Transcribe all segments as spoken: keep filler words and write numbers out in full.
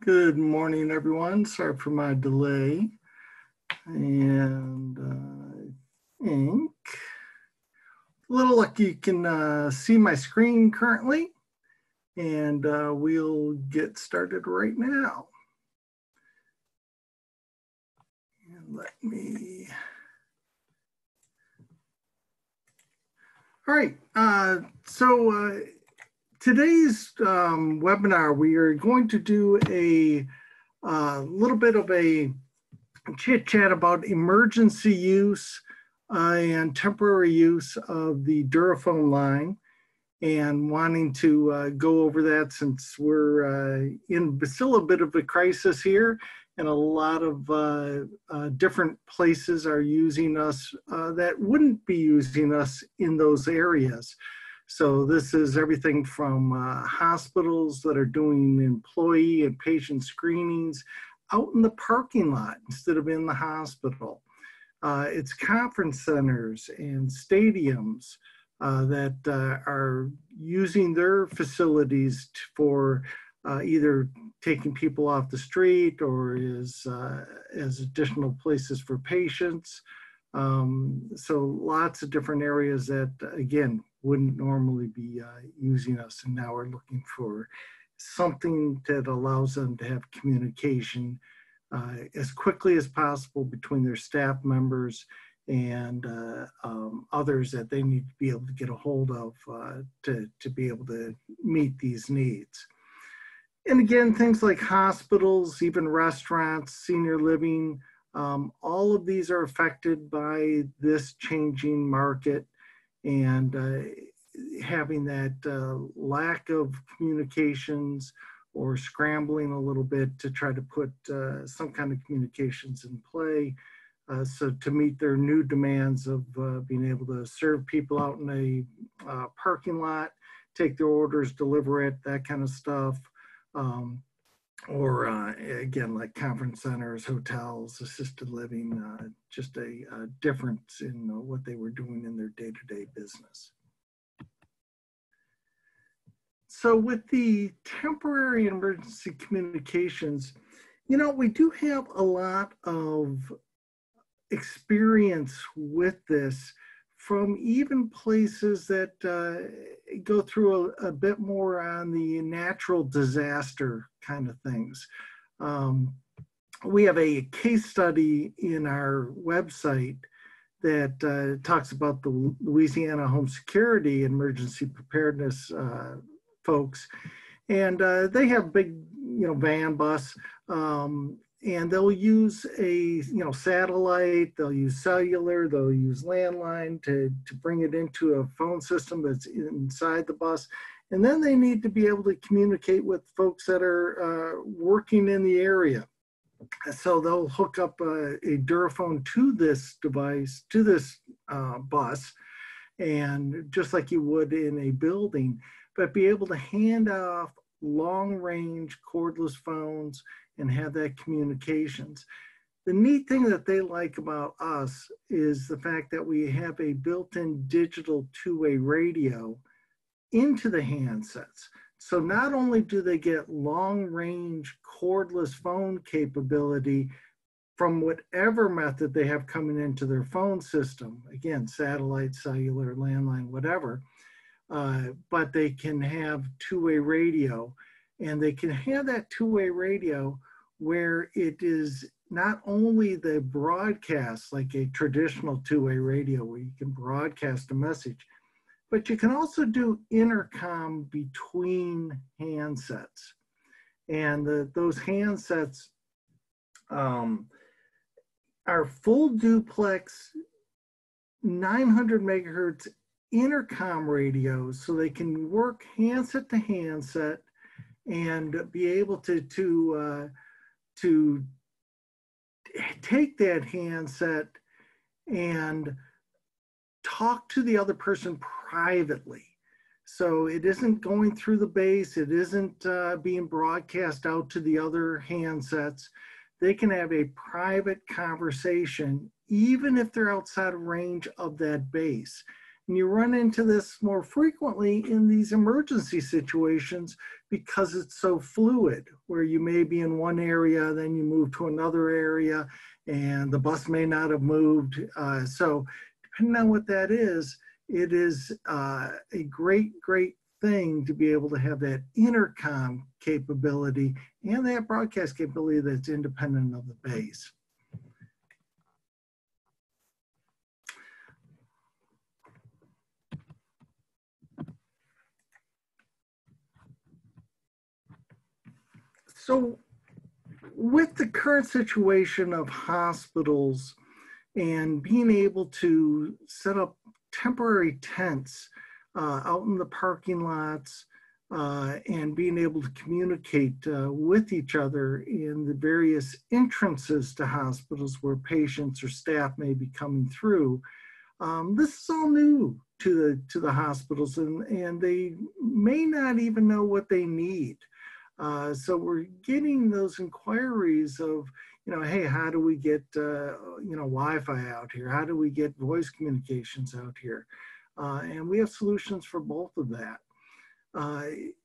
Good morning, everyone. Sorry for my delay. And uh, I think a little lucky you can uh, see my screen currently, and uh, we'll get started right now. And let me. All right. Uh, so. Uh, Today's um, webinar, we are going to do a uh, little bit of a chit chat about emergency use uh, and temporary use of the Duraphone line, and wanting to uh, go over that since we're uh, in still a bit of a crisis here, and a lot of uh, uh, different places are using us uh, that wouldn't be using us in those areas. So this is everything from uh, hospitals that are doing employee and patient screenings out in the parking lot instead of in the hospital. Uh, it's conference centers and stadiums uh, that uh, are using their facilities for uh, either taking people off the street or as, uh, as additional places for patients. Um, so lots of different areas that, again, wouldn't normally be uh, using us, and now we're looking for something that allows them to have communication uh, as quickly as possible between their staff members and uh, um, others that they need to be able to get a hold of uh, to, to be able to meet these needs. And again, things like hospitals, even restaurants, senior living, um, all of these are affected by this changing market. And uh, having that uh, lack of communications or scrambling a little bit to try to put uh, some kind of communications in play. Uh, so to meet their new demands of uh, being able to serve people out in a uh, parking lot, take their orders, deliver it, that kind of stuff. Um, or uh, again, like conference centers, hotels, assisted living, uh, just a, a difference in uh, what they were doing in their day-to-day business. So with the temporary emergency communications, you know, we do have a lot of experience with this from even places that uh, go through a, a bit more on the natural disaster kind of things. Um, we have a case study in our website that uh, talks about the Louisiana Home Security Emergency Preparedness uh, folks. And uh, they have big, you know, van bus, um, and they'll use a, you know, satellite, they'll use cellular, they'll use landline to, to bring it into a phone system that's inside the bus. And then they need to be able to communicate with folks that are uh, working in the area. So they'll hook up a, a Duraphone to this device, to this uh, bus, and just like you would in a building, but be able to hand off long-range cordless phones and have that communications. The neat thing that they like about us is the fact that we have a built-in digital two-way radio into the handsets. So not only do they get long-range cordless phone capability from whatever method they have coming into their phone system, again, satellite, cellular, landline, whatever, uh, but they can have two-way radio, and they can have that two-way radio where it is not only the broadcast, like a traditional two-way radio where you can broadcast a message, but you can also do intercom between handsets. And the, those handsets um, are full duplex nine hundred megahertz intercom radios, so they can work handset to handset and be able to, to, uh, to take that handset and talk to the other person privately. So it isn't going through the base, it isn't uh, being broadcast out to the other handsets. They can have a private conversation even if they're outside of range of that base. And you run into this more frequently in these emergency situations because it's so fluid, where you may be in one area, then you move to another area, and the bus may not have moved. Uh, so depending on what that is, it is uh, a great, great thing to be able to have that intercom capability and that broadcast capability that's independent of the base. So with the current situation of hospitals and being able to set up temporary tents uh, out in the parking lots uh, and being able to communicate uh, with each other in the various entrances to hospitals where patients or staff may be coming through, um, this is all new to the, to the hospitals, and, and they may not even know what they need. Uh, so we're getting those inquiries of, you know, hey, how do we get, uh, you know, Wi-Fi out here? How do we get voice communications out here? Uh, and we have solutions for both of that. Uh,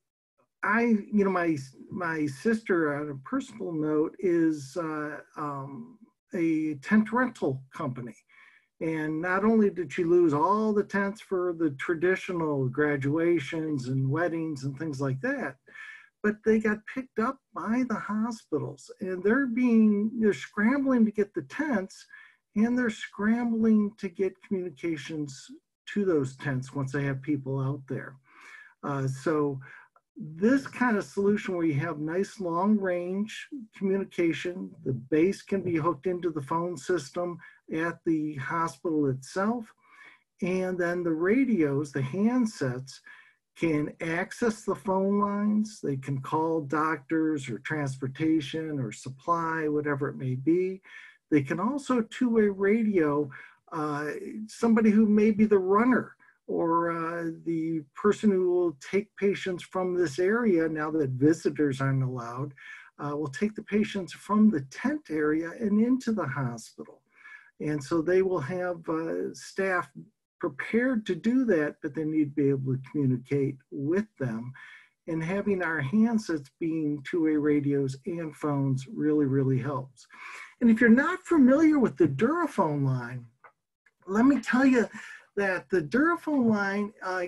I, you know, my, my sister, on a personal note, is uh, um, a tent rental company. And not only did she lose all the tents for the traditional graduations and weddings and things like that, but they got picked up by the hospitals, and they're being, they're scrambling to get the tents, and they're scrambling to get communications to those tents once they have people out there. Uh, so this kind of solution where you have nice long range communication, the base can be hooked into the phone system at the hospital itself, and then the radios, the handsets, can access the phone lines. They can call doctors or transportation or supply, whatever it may be. They can also two-way radio uh, somebody who may be the runner or uh, the person who will take patients from this area now that visitors aren't allowed, uh, will take the patients from the tent area and into the hospital. And so they will have uh, staff prepared to do that, but they need to be able to communicate with them. And having our handsets being two-way radios and phones really, really helps. And if you're not familiar with the Duraphone line, let me tell you that the Duraphone line uh,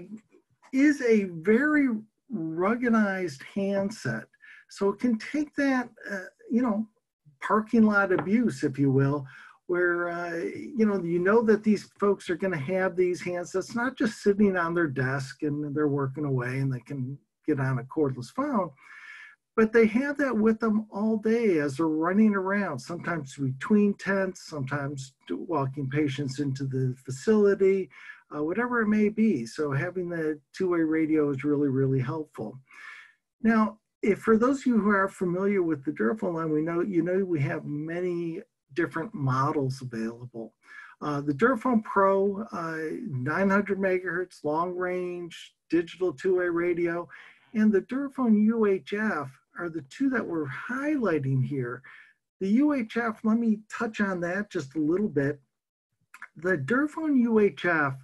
is a very ruggedized handset. So it can take that, uh, you know, parking lot abuse, if you will, where, uh, you know, you know that these folks are going to have these handsets, not just sitting on their desk and they're working away and they can get on a cordless phone, but they have that with them all day as they're running around, sometimes between tents, sometimes walking patients into the facility, uh, whatever it may be. So having the two-way radio is really, really helpful. Now, if for those of you who are familiar with the Duraphone line, we know, you know, we have many different models available. Uh, the Duraphone Pro, uh, nine hundred megahertz, long range, digital two-way radio, and the Duraphone U H F are the two that we're highlighting here. The U H F, let me touch on that just a little bit. The Duraphone U H F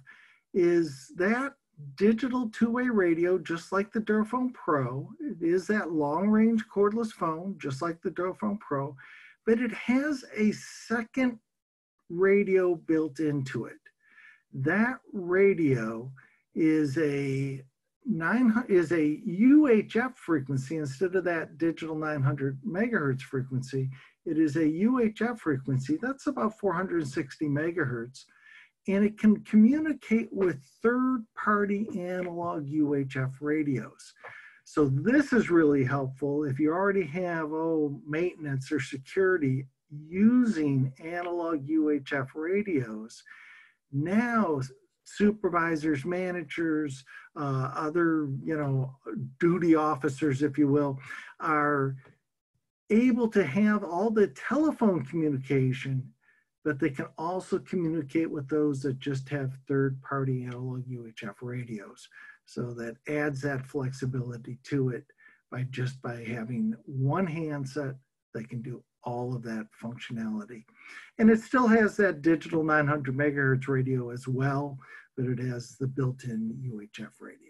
is that digital two-way radio, just like the Duraphone Pro. It is that long-range cordless phone, just like the Duraphone Pro, but it has a second radio built into it. That radio is a nine is a U H F frequency instead of that digital nine hundred megahertz frequency. It is a U H F frequency that's about four hundred sixty megahertz, and it can communicate with third-party analog U H F radios. So this is really helpful if you already have, oh, maintenance or security using analog U H F radios. Now, supervisors, managers, uh, other, you know, duty officers, if you will, are able to have all the telephone communication, but they can also communicate with those that just have third-party analog U H F radios. So that adds that flexibility to it by just by having one handset that can do all of that functionality. And it still has that digital nine hundred megahertz radio as well, but it has the built-in U H F radio.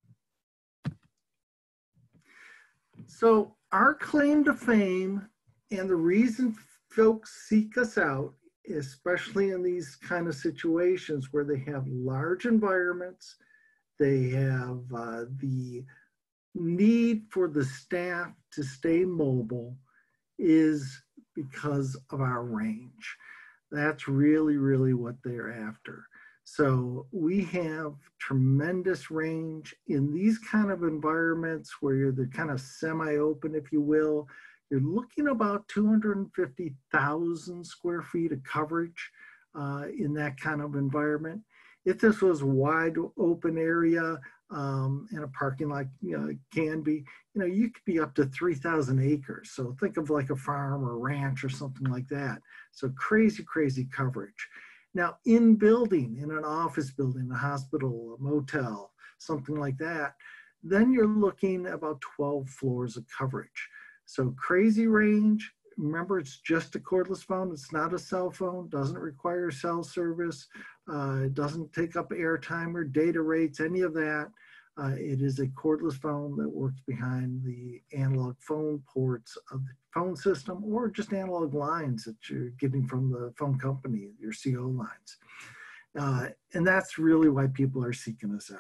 So our claim to fame and the reason folks seek us out, especially in these kind of situations where they have large environments, they have uh, the need for the staff to stay mobile, is because of our range. That's really, really what they're after. So we have tremendous range in these kind of environments where you're the kind of semi-open, if you will. You're looking about two hundred fifty thousand square feet of coverage uh, in that kind of environment. If this was a wide open area um, and a parking lot, you know, it can be, you know, you could be up to three thousand acres. So think of like a farm or ranch or something like that. So crazy, crazy coverage. Now in building, in an office building, a hospital, a motel, something like that, then you're looking about twelve floors of coverage. So crazy range. Remember, it's just a cordless phone. It's not a cell phone, doesn't require cell service. Uh, it doesn't take up airtime or data rates, any of that. Uh, it is a cordless phone that works behind the analog phone ports of the phone system, or just analog lines that you're getting from the phone company, your C O lines. Uh, and that's really why people are seeking us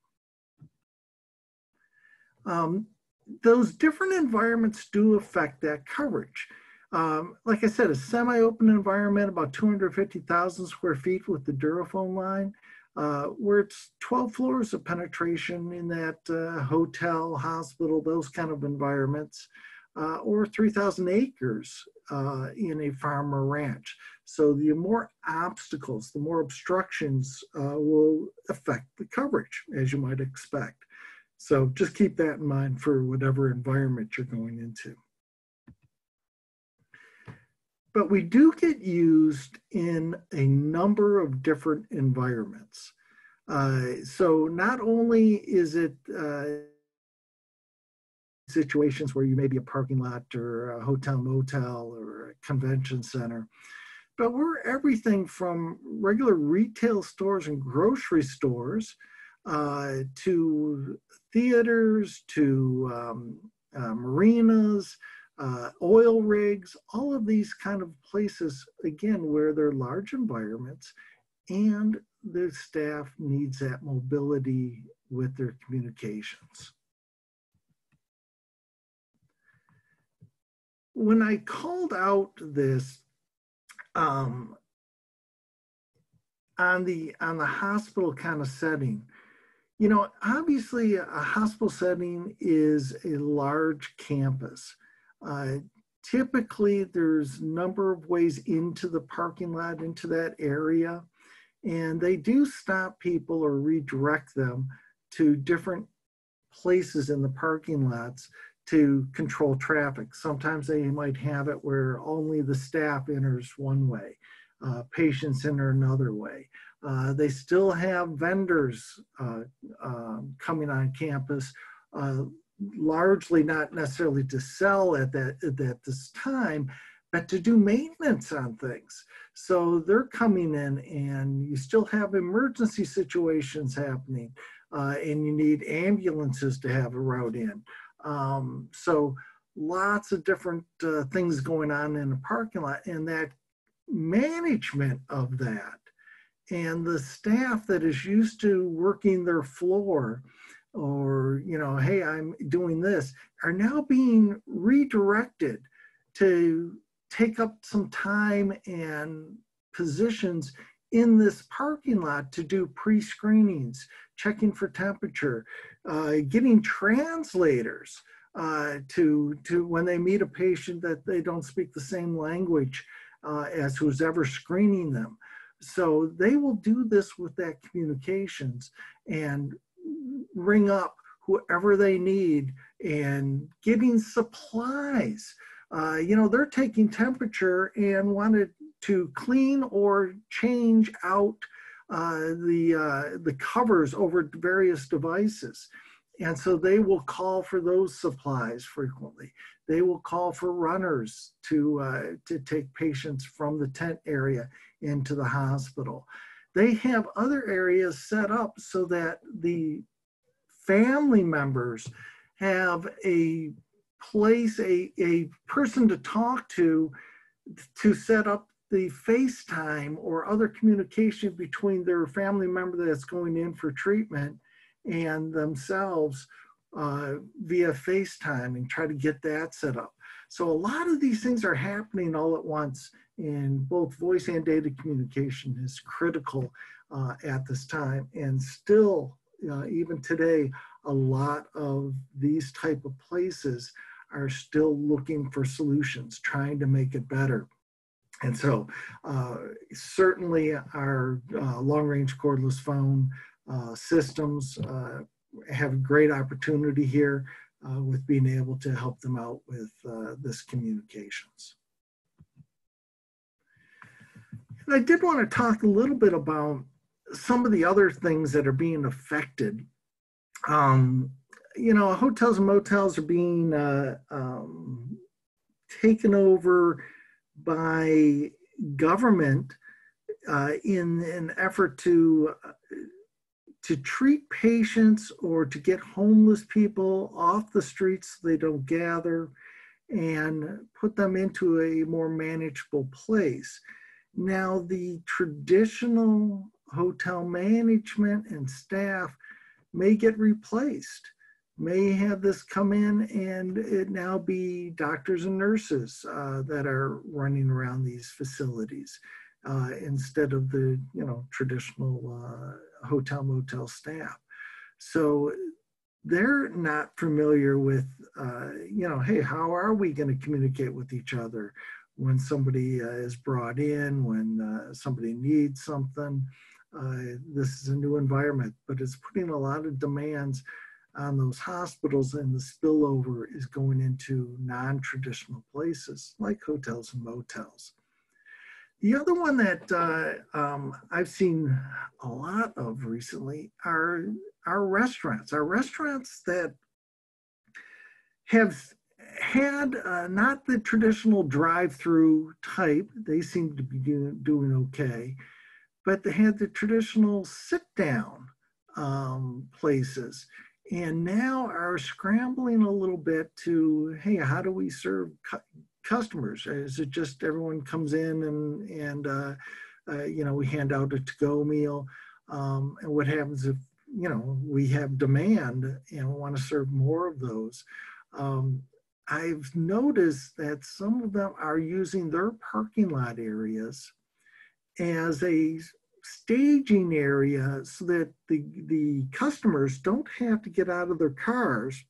out. Um, those different environments do affect that coverage. Um, like I said, a semi-open environment, about two hundred fifty thousand square feet with the Duraphone line, uh, where it's twelve floors of penetration in that uh, hotel, hospital, those kind of environments, uh, or three thousand acres uh, in a farm or ranch. So the more obstacles, the more obstructions uh, will affect the coverage, as you might expect. So just keep that in mind for whatever environment you're going into. But we do get used in a number of different environments. Uh, so not only is it uh, situations where you may be a parking lot or a hotel motel or a convention center, but we're everything from regular retail stores and grocery stores uh, to theaters, to um, uh, marinas, uh, oil rigs, all of these kind of places, again, where they're large environments and the staff needs that mobility with their communications. When I called out this um, on the on the hospital kind of setting, you know, obviously a hospital setting is a large campus. Uh, typically, there's a number of ways into the parking lot, into that area, and they do stop people or redirect them to different places in the parking lots to control traffic. Sometimes they might have it where only the staff enters one way, uh, patients enter another way. Uh, they still have vendors uh, uh, coming on campus, uh, largely not necessarily to sell at that at this time, but to do maintenance on things. So they're coming in, and you still have emergency situations happening, uh, and you need ambulances to have a route in. Um, so lots of different uh, things going on in the parking lot, and that management of that and the staff that is used to working their floor, or, you know, hey, I'm doing this, are now being redirected to take up some time and positions in this parking lot to do pre-screenings, checking for temperature, uh, getting translators uh, to, to when they meet a patient that they don't speak the same language uh, as who's ever screening them. So they will do this with that communications and ring up whoever they need and getting supplies. Uh, you know, they're taking temperature and wanted to clean or change out uh, the, uh, the covers over various devices. And so they will call for those supplies frequently. They will call for runners to, uh, to take patients from the tent area into the hospital. They have other areas set up so that the family members have a place, a, a person to talk to, to set up the FaceTime or other communication between their family member that's going in for treatment and themselves uh, via FaceTime, and try to get that set up. So a lot of these things are happening all at once, and both voice and data communication is critical uh, at this time. And still, uh, even today, a lot of these type of places are still looking for solutions, trying to make it better. And so uh, certainly our uh, long-range cordless phone uh, systems uh, have a great opportunity here uh, with being able to help them out with uh, this communications. And I did want to talk a little bit about some of the other things that are being affected. Um, you know, hotels and motels are being uh, um, taken over by government uh, in an effort to uh, to treat patients or to get homeless people off the streets so they don't gather, and put them into a more manageable place. Now, the traditional hotel management and staff may get replaced, may have this come in and it now be doctors and nurses uh, that are running around these facilities uh, instead of the, you know, traditional uh, hotel motel staff. So they're not familiar with, uh, you know, hey, how are we going to communicate with each other when somebody uh, is brought in, when uh, somebody needs something. Uh, this is a new environment, but it's putting a lot of demands on those hospitals, and the spillover is going into non-traditional places like hotels and motels. The other one that uh, um, I've seen a lot of recently are our restaurants, our restaurants that have had uh, not the traditional drive-through type. They seem to be do, doing okay, but they had the traditional sit-down um, places, and now are scrambling a little bit to, hey, how do we serve cu customers? Is it just everyone comes in and, and uh, uh, you know, we hand out a to-go meal? Um, and what happens if, you know, we have demand and want to serve more of those? Um, I've noticed that some of them are using their parking lot areas as a staging area so that the, the customers don't have to get out of their cars.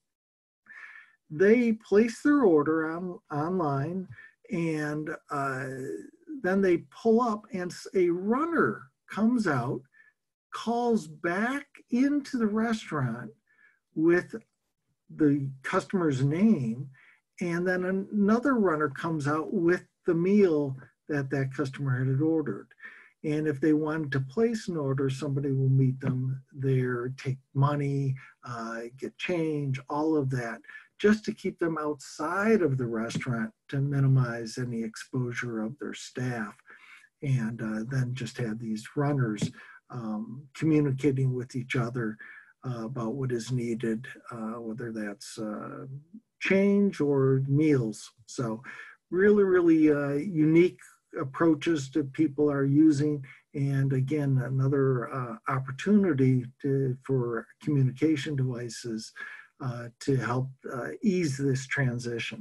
They place their order on, online, and uh, then they pull up and a runner comes out, calls back into the restaurant with the customer's name, and then another runner comes out with the meal that that customer had ordered. And if they wanted to place an order, somebody will meet them there, take money, uh, get change, all of that, just to keep them outside of the restaurant to minimize any exposure of their staff. And uh, then just have these runners um, communicating with each other uh, about what is needed, uh, whether that's uh, change or meals. So really, really uh, unique approaches that people are using. And again, another uh, opportunity to, for communication devices uh, to help uh, ease this transition.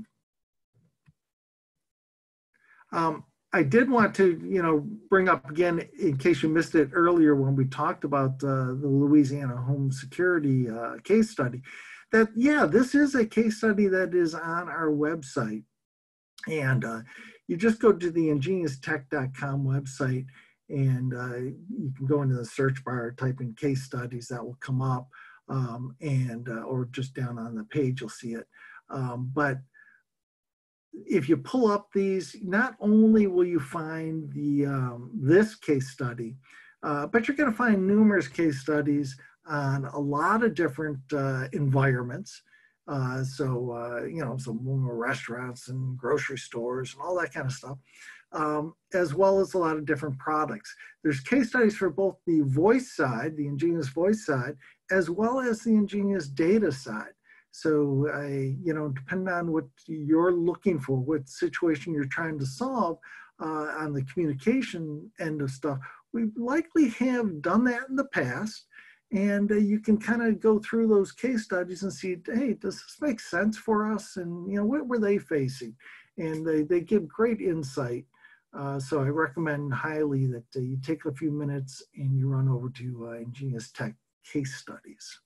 Um, I did want to, you know, bring up again, in case you missed it earlier when we talked about uh, the Louisiana home security uh, case study, that, yeah, this is a case study that is on our website. And uh, you just go to the ingenious tech dot com website, and uh, you can go into the search bar, type in case studies, that will come up, um, and uh, or just down on the page, you'll see it. Um, but if you pull up these, not only will you find the um, this case study, uh, but you're going to find numerous case studies on a lot of different uh, environments. Uh, so, uh, you know, some restaurants and grocery stores and all that kind of stuff, um, as well as a lot of different products. There's case studies for both the voice side, the Ingenious voice side, as well as the Ingenious data side. So, uh, you know, depending on what you're looking for, what situation you're trying to solve uh, on the communication end of stuff, we likely have done that in the past. And uh, you can kind of go through those case studies and see, hey, does this make sense for us? And, you know, what were they facing? And they, they give great insight. Uh, so I recommend highly that uh, you take a few minutes and you run over to uh, Ingenious Tech case studies.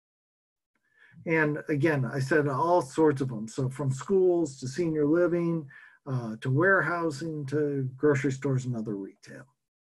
And again, I said all sorts of them. So from schools to senior living, uh, to warehousing, to grocery stores and other retail.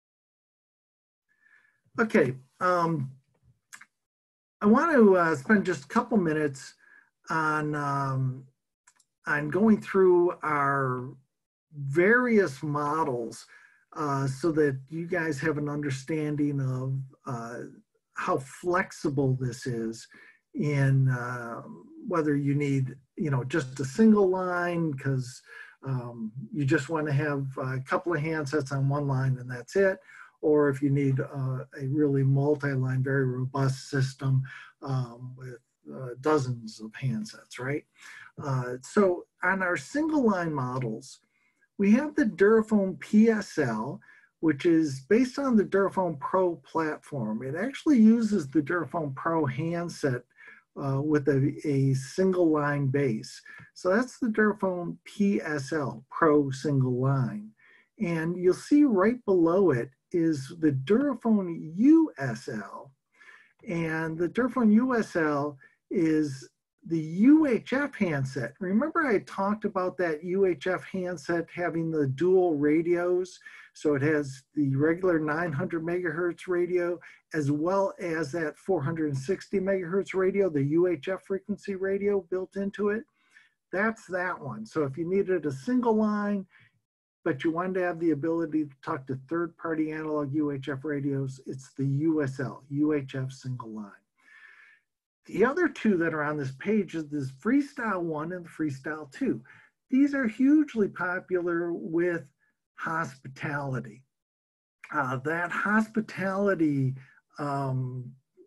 Okay. Um, I want to uh, spend just a couple minutes on, um, on going through our various models uh, so that you guys have an understanding of uh, how flexible this is in uh, whether you need, you know, just a single line because um, you just want to have a couple of handsets on one line and that's it. Or if you need uh, a really multi-line, very robust system um, with uh, dozens of handsets, right? Uh, so on our single line models, we have the Durafone P S L, which is based on the Durafone Pro platform. It actually uses the Durafone Pro handset uh, with a, a single line base. So that's the Durafone P S L, Pro single line. And you'll see right below it is the Durafone U S L. And the Durafone U S L is the U H F handset. Remember I talked about that U H F handset having the dual radios? So it has the regular nine hundred megahertz radio as well as that four hundred sixty megahertz radio, the U H F frequency radio built into it. That's that one. So if you needed a single line, but you wanted to have the ability to talk to third-party analog U H F radios, it's the U S L, U H F single line. The other two that are on this page is this Freestyle one and the Freestyle two. These are hugely popular with hospitality. Uh, that hospitality um,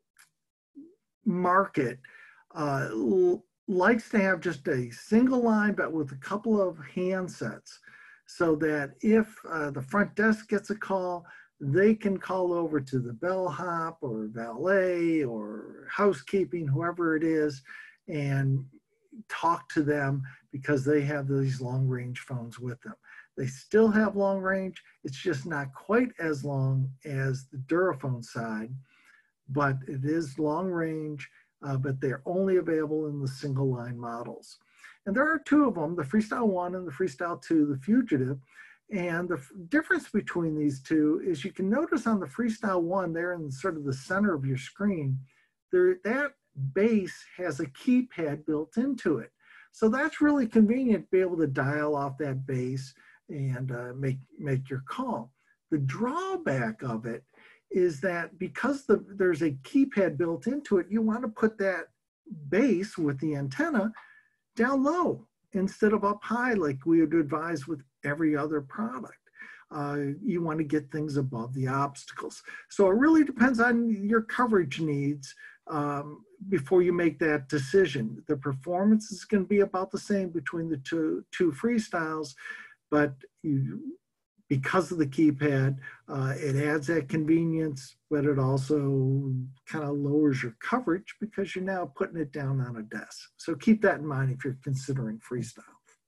market uh, likes to have just a single line, but with a couple of handsets, so that if uh, the front desk gets a call, they can call over to the bellhop or valet or housekeeping, whoever it is, and talk to them because they have these long range phones with them. They still have long range. It's just not quite as long as the Durafone side, but it is long range, uh, but they're only available in the single line models. And there are two of them, the Freestyle one and the Freestyle two, the Fugitive. And the difference between these two is you can notice on the Freestyle one, there in sort of the center of your screen, there, that base has a keypad built into it. So that's really convenient to be able to dial off that base and uh, make, make your call. The drawback of it is that because the, there's a keypad built into it, you want to put that base with the antenna down low instead of up high like we would advise with every other product. Uh, you want to get things above the obstacles. So it really depends on your coverage needs um, before you make that decision. The performance is going to be about the same between the two, two Freestyles, but you, because of the keypad, uh, it adds that convenience, but it also kind of lowers your coverage because you're now putting it down on a desk. So keep that in mind if you're considering Freestyle.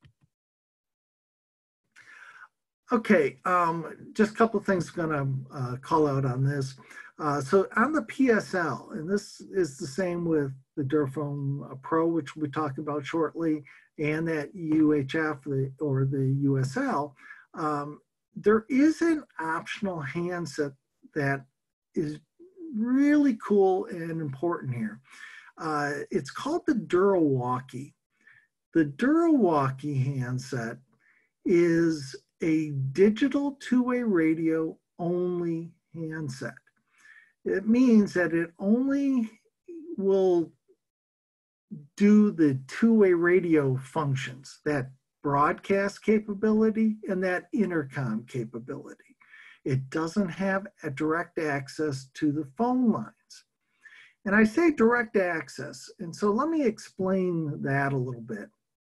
Okay, um, just a couple of things I'm gonna uh, call out on this. Uh, so on the P S L, and this is the same with the Durafone Pro, which we'll be talking about shortly, and that U H F the, or the U S L, um, there is an optional handset that is really cool and important here. Uh, it's called the DuraWalkie. The DuraWalkie handset is a digital two-way radio only handset. It means that it only will do the two-way radio functions, that broadcast capability and that intercom capability. It doesn't have a direct access to the phone lines. And I say direct access, and so let me explain that a little bit.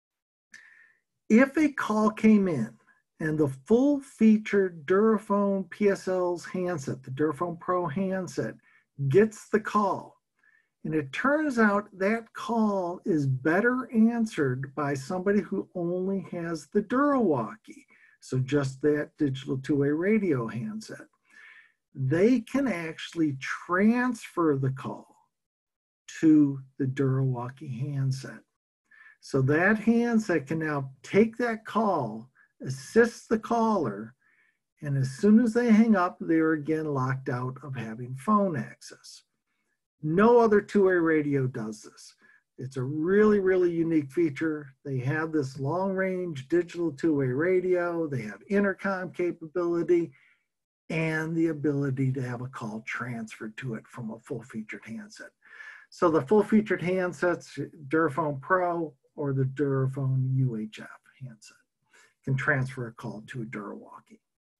If a call came in and the full-featured Durafone P S L's handset, the Durafone Pro handset, gets the call, and it turns out that call is better answered by somebody who only has the DuraWalkie, so just that digital two-way radio handset, they can actually transfer the call to the DuraWalkie handset. So that handset can now take that call, assist the caller, and as soon as they hang up, they're again locked out of having phone access. No other two-way radio does this. It's a really, really unique feature. They have this long-range digital two-way radio. They have intercom capability and the ability to have a call transferred to it from a full-featured handset. So the full-featured handsets, Durafone Pro or the Durafone U H F handset, can transfer a call to a DuraWalkie.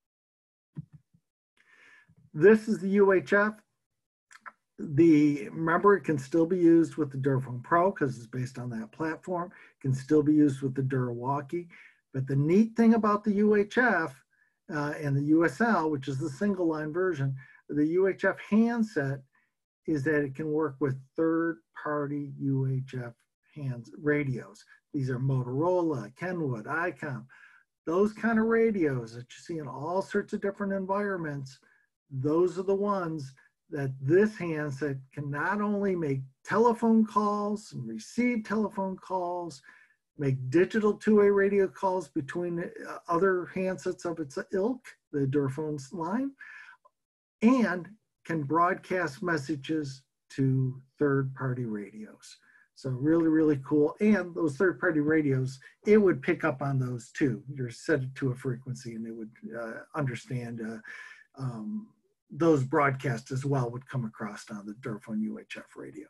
This is the U H F. The, remember, it can still be used with the Durafone Pro because it's based on that platform. It can still be used with the DuraWalkie. But the neat thing about the U H F uh, and the U S L, which is the single line version, the U H F handset is that it can work with third-party U H F hands radios. These are Motorola, Kenwood, ICOM, those kind of radios that you see in all sorts of different environments. Those are the ones that this handset can not only make telephone calls and receive telephone calls, make digital two-way radio calls between other handsets of its ilk, the Durafone line, and can broadcast messages to third-party radios. So really, really cool. And those third-party radios, it would pick up on those too. You're set it to a frequency and it would uh, understand uh, um, those broadcasts as well would come across on the Durafone U H F radio.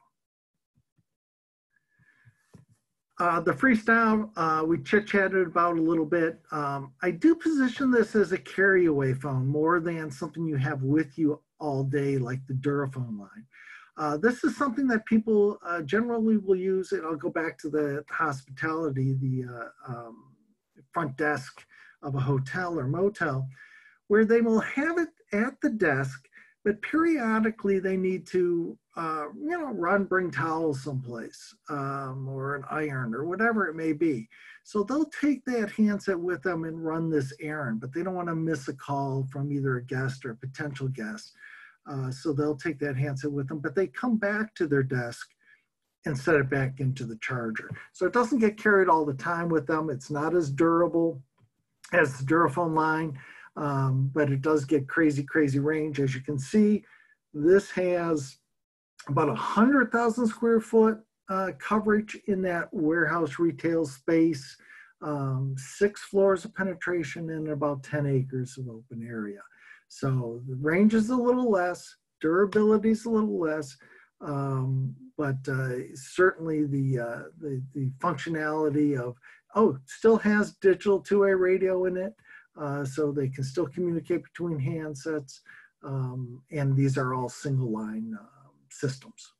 Uh, the Freestyle, uh, we chit-chatted about a little bit. Um, I do position this as a carry-away phone more than something you have with you all day like the Durafone line. Uh, this is something that people uh, generally will use. And I'll go back to the hospitality, the uh, um, front desk of a hotel or motel, where they will have it at the desk, but periodically they need to, uh, you know, run, bring towels someplace, um, or an iron or whatever it may be. So they'll take that handset with them and run this errand, but they don't want to miss a call from either a guest or a potential guest. Uh, so they'll take that handset with them, but they come back to their desk and set it back into the charger. So it doesn't get carried all the time with them. It's not as durable as the Durafone line, um, but it does get crazy, crazy range. As you can see, this has about one hundred thousand square foot uh, coverage in that warehouse retail space, um, six floors of penetration and about ten acres of open area. So the range is a little less, durability is a little less, um, but uh, certainly the, uh, the, the functionality of, oh, still has digital two-way radio in it, uh, so they can still communicate between handsets, um, and these are all single-line uh, systems.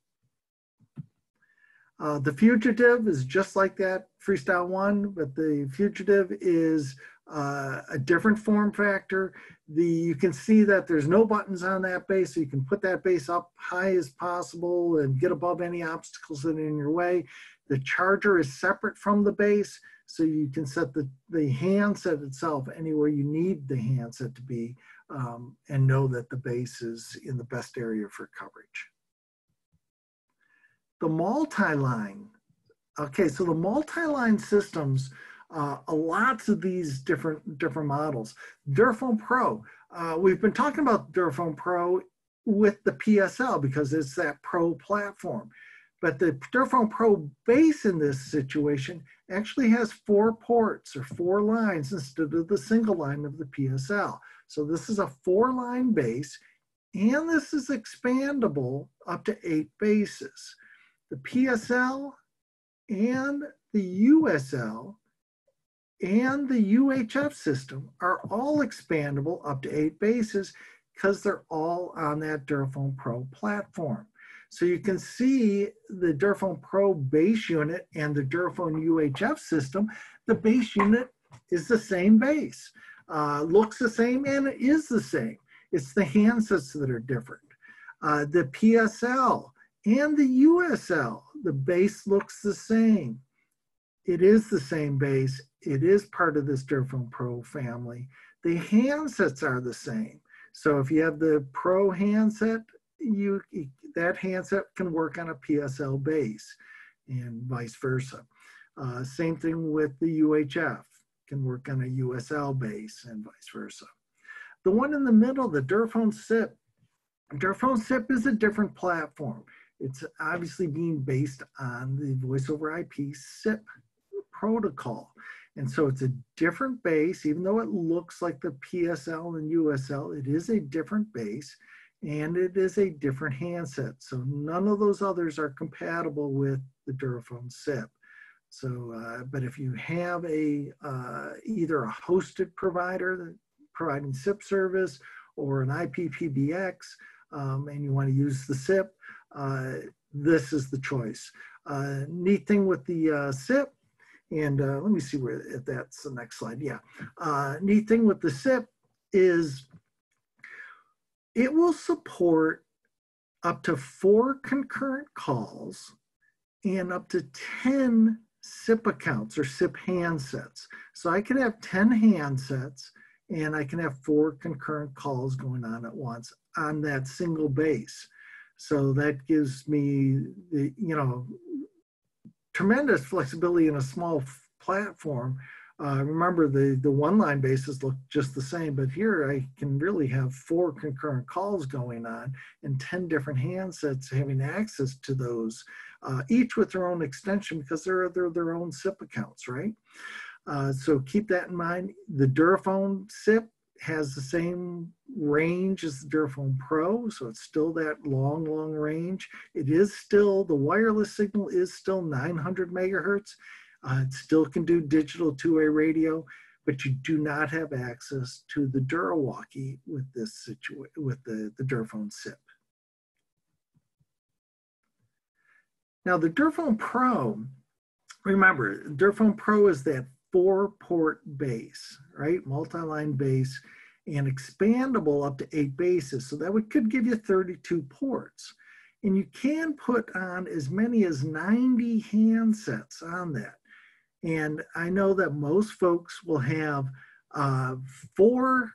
Uh, the Fugitive is just like that Freestyle one, but the Fugitive is uh, a different form factor. The, you can see that there's no buttons on that base, so you can put that base up high as possible and get above any obstacles that are in your way. The charger is separate from the base, so you can set the, the handset itself anywhere you need the handset to be, um, and know that the base is in the best area for coverage. The multi-line, okay, so the multi-line systems, uh, lots of these different, different models. Durafone Pro, uh, we've been talking about Durafone Pro with the P S L because it's that Pro platform. But the Durafone Pro base in this situation actually has four ports or four lines instead of the single line of the P S L. So this is a four line base. and this is expandable up to eight bases. The P S L and the U S L and the U H F system are all expandable up to eight bases because they're all on that Durafone Pro platform. So you can see the Durafone Pro base unit and the Durafone U H F system. The base unit is the same base, uh, looks the same, and it is the same. It's the handsets that are different. Uh, the P S L and the U S L, the base looks the same. It is the same base. It is part of this Durafone Pro family. The handsets are the same. So if you have the Pro handset, you that handset can work on a P S L base and vice versa. Uh, same thing with the U H F, can work on a U S L base and vice versa. The one in the middle, the Durafone S I P, Durafone S I P is a different platform. It's obviously being based on the voice over I P S I P protocol. And so it's a different base, even though it looks like the P S L and U S L, it is a different base and it is a different handset. So none of those others are compatible with the Durafone S I P. So, uh, but if you have a uh, either a hosted provider providing S I P service or an I P P B X um, and you want to use the S I P, uh, this is the choice. Uh, neat thing with the uh, S I P, and uh, let me see where, if that's the next slide. Yeah. Uh, neat thing with the S I P is it will support up to four concurrent calls and up to ten S I P accounts or S I P handsets. So I can have ten handsets and I can have four concurrent calls going on at once on that single base. So that gives me, the, you know, tremendous flexibility in a small platform. Uh, remember, the, the one-line bases look just the same, but here I can really have four concurrent calls going on and ten different handsets having access to those, uh, each with their own extension because they're, they're their own S I P accounts, right? Uh, so keep that in mind. The Durafone S I P has the same range as the Durafone Pro, so it's still that long, long range. It is still, the wireless signal is still nine hundred megahertz. Uh, it still can do digital two-way radio, but you do not have access to the Durawalkie with this situation, with the, the Durafone S I P. Now the Durafone Pro, remember, Durafone Pro is that four-port base, right? Multi-line base and expandable up to eight bases. So that would, could give you thirty-two ports. And you can put on as many as ninety handsets on that. And I know that most folks will have uh, four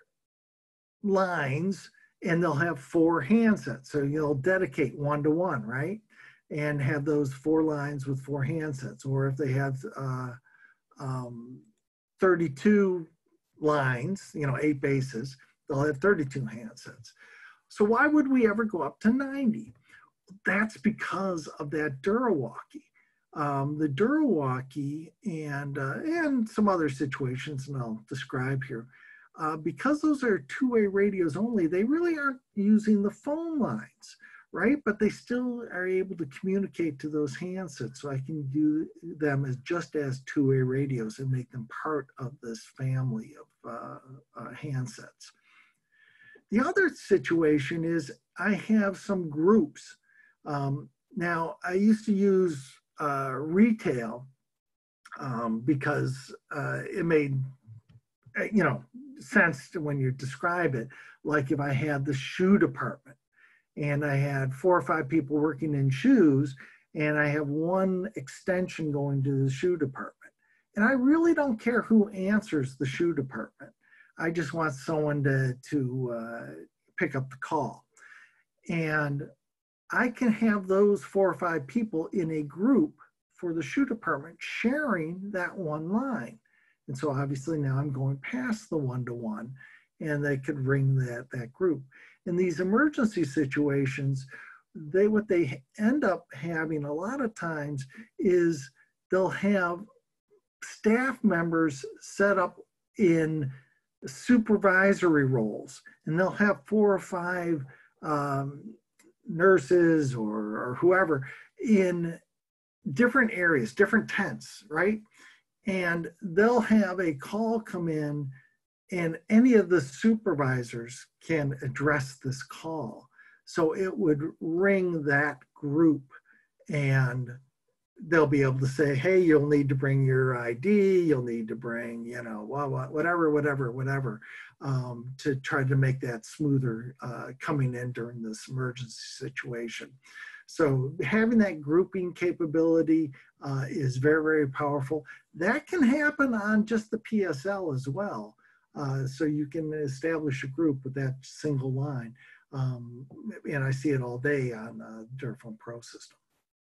lines and they'll have four handsets. So you'll dedicate one to one, right? And have those four lines with four handsets. Or if they have uh, um, thirty-two lines, you know, eight bases, they'll have thirty-two handsets. So why would we ever go up to ninety? That's because of that Durawalkie. Um, the Durawalkie and, uh, and some other situations, and I'll describe here, uh, because those are two-way radios only, they really aren't using the phone lines, right? But they still are able to communicate to those handsets, so I can do them as just as two-way radios and make them part of this family of uh, uh, handsets. The other situation is I have some groups. Um, now, I used to use uh, retail um, because uh, it made, you know, sense to when you describe it, like if I had the shoe department and I had four or five people working in shoes and I have one extension going to the shoe department. And I really don't care who answers the shoe department. I just want someone to, to uh, pick up the call. And I can have those four or five people in a group for the shoe department sharing that one line. And so obviously now I'm going past the one-to-one and they could ring that, that group. In these emergency situations, they what they end up having a lot of times is they'll have staff members set up in supervisory roles, and they'll have four or five um, nurses or, or whoever in different areas, different tents, right? And they'll have a call come in, and any of the supervisors can address this call. So it would ring that group, and they'll be able to say, hey, you'll need to bring your I D, you'll need to bring, you know, whatever, whatever, whatever, um, to try to make that smoother uh, coming in during this emergency situation. So having that grouping capability uh, is very, very powerful. That can happen on just the P S L as well. Uh, so you can establish a group with that single line. Um, and I see it all day on uh, Durafone Pro system.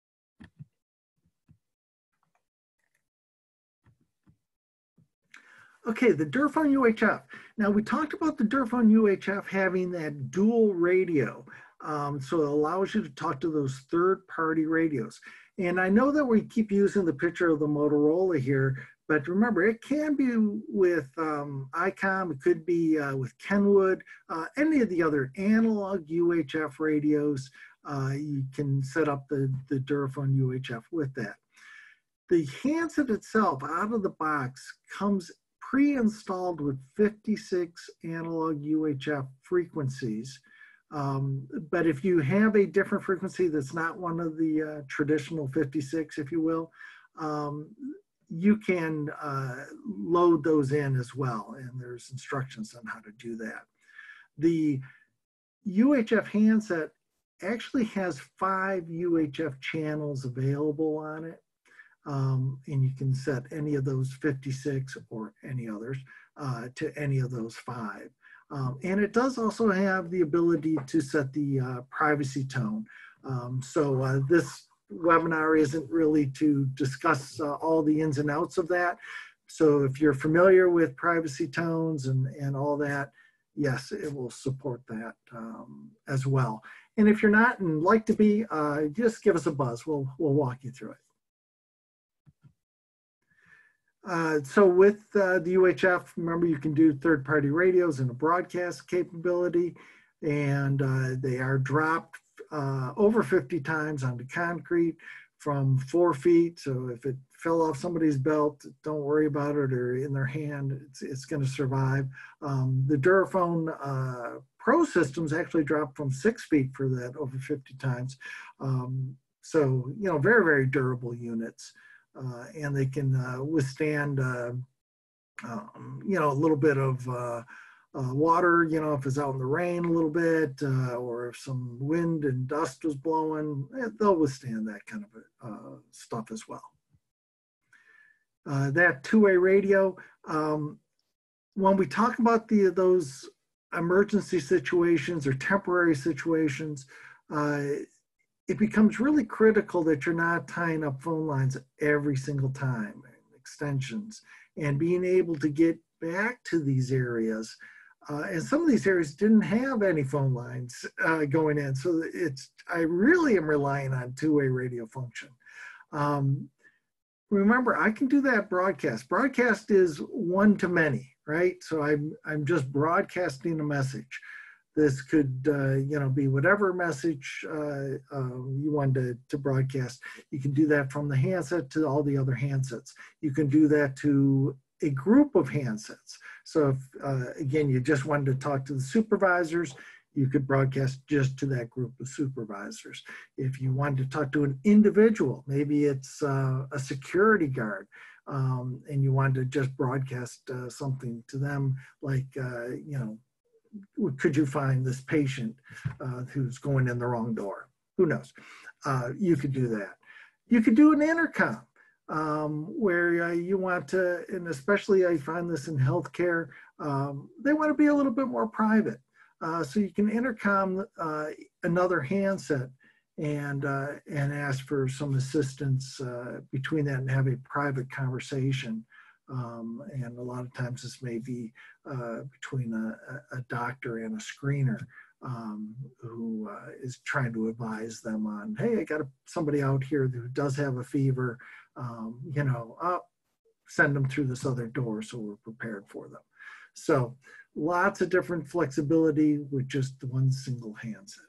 Okay, the Durafone U H F. Now we talked about the Durafone U H F having that dual radio. Um, so it allows you to talk to those third-party radios. And I know that we keep using the picture of the Motorola here, but remember, it can be with um, ICOM, it could be uh, with Kenwood, uh, any of the other analog U H F radios. Uh, you can set up the, the Durafone U H F with that. The handset itself, out of the box, comes pre-installed with fifty-six analog U H F frequencies. Um, but if you have a different frequency that's not one of the uh, traditional fifty-six, if you will, um, you can uh, load those in as well. And there's instructions on how to do that. The U H F handset actually has five U H F channels available on it. Um, and you can set any of those fifty-six or any others uh, to any of those five. Um, and it does also have the ability to set the uh, privacy tone. Um, so uh, this webinar isn't really to discuss uh, all the ins and outs of that. So if you're familiar with privacy tones and, and all that, yes, it will support that um, as well. And if you're not and like to be, uh, just give us a buzz. We'll, we'll walk you through it. Uh, so with uh, the U H F, remember you can do third-party radios and a broadcast capability, and uh, they are dropped uh, over fifty times onto concrete from four feet. So if it fell off somebody's belt, don't worry about it, or in their hand, it's, it's going to survive. Um, the Durafone uh, Pro systems actually dropped from six feet for that over fifty times. Um, so, you know, very, very durable units. Uh, and they can uh, withstand, uh, um, you know, a little bit of uh, uh, water, you know, if it's out in the rain a little bit, uh, or if some wind and dust was blowing, they'll withstand that kind of uh, stuff as well. Uh, that two-way radio, um, when we talk about the those emergency situations or temporary situations, uh, it becomes really critical that you're not tying up phone lines every single time, extensions, and being able to get back to these areas. Uh, and some of these areas didn't have any phone lines uh, going in. So it's, I really am relying on two-way radio function. Um, remember, I can do that broadcast. Broadcast is one to many, right? So I'm, I'm just broadcasting a message. This could, uh, you know, be whatever message uh, um, you want to, to broadcast. You can do that from the handset to all the other handsets. You can do that to a group of handsets. So if, uh, again, you just wanted to talk to the supervisors, you could broadcast just to that group of supervisors. If you wanted to talk to an individual, maybe it's uh, a security guard, um, and you wanted to just broadcast uh, something to them, like, uh, you know, could you find this patient uh, who's going in the wrong door? Who knows? Uh, you could do that. You could do an intercom um, where uh, you want to, and especially I find this in healthcare, um, they want to be a little bit more private. Uh, so you can intercom uh, another handset and, uh, and ask for some assistance uh, between that and have a private conversation. Um, and a lot of times this may be uh, between a, a doctor and a screener um, who uh, is trying to advise them on, hey, I got a, somebody out here who does have a fever, um, you know, uh, send them through this other door so we're prepared for them. So lots of different flexibility with just one single handset.